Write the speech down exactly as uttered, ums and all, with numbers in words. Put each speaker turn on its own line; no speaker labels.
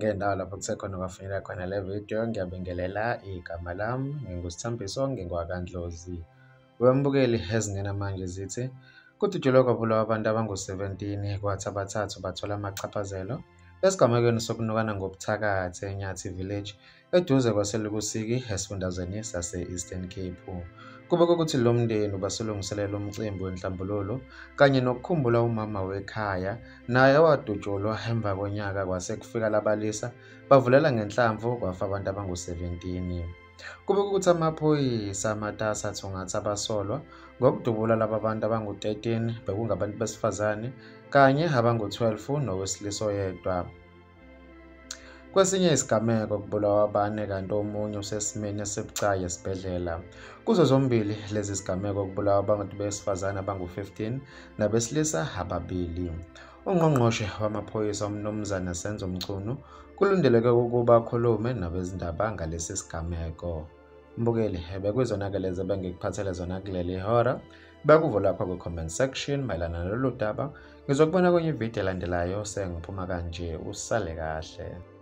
zonke indawo lapho kusekhona kwafinyelela khona le video. Ngiyabingelela, igama lami nginguSithambiso ngingwakaNdlozi. Wembukeli ezingena manje zithi kudutshulwa kwabulawa abantu abangu seventeen kwathi abathathu bathola amachaphazelo esigamekweni sokunukana ngobuthakathi eNyathi Village eduze kwaseLukusiki esifundazweni sase-Eastern Cape. Kube ukuthi lo mndeni ubasulungiselela umcimbi wenhlambululo kanye nokukhumbula umama wekhaya naye wadutshulwa emva konyaka kwase kufika labalisa bavulela ngenhlamvu kwafa abantu abangu seventeen. Kube ukuthi amaphoyisa amatasa athungatha abasolwa ngokudubula laba bantu abangu thirteen bekungabantu besifazane kanye abangu twelve nowesilisa oyedwa. Kwesinye isigameko kubulawa abane kanti omunye usesimeni esibucayi esibhedlela. Kuzo zombili lezi zigameko kubulawa abantu besifazane abangu fifteen nabesilisa ababili. Ungqongqoshe wamaphoyisa umnumzana Senzo Mchunu kulindeleke ukuba akhulume nabezindaba ngalesi sigameko. Mbukeli bekuyizona-ke lezi bengikuphathele zona kuleli hora. Bekuvo lapha ku-comment section mayelana nalolu daba. Ngizokubona kwenye ividiyo elandelayo sengiphuma kanje. Usale kahle.